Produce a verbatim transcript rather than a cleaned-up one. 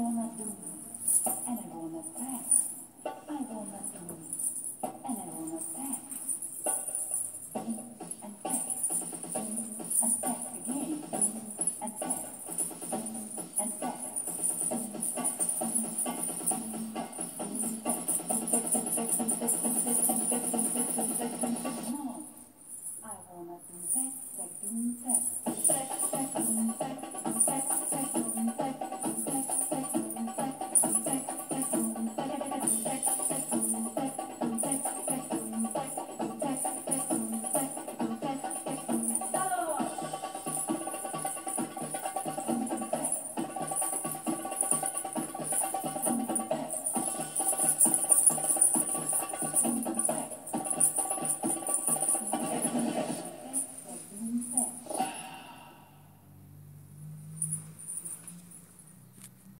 wanna do, and I wanna back. I wanna do, and I wanna back. In and back, in and back again, in and back, in and back. No, I wanna do that, that, do that.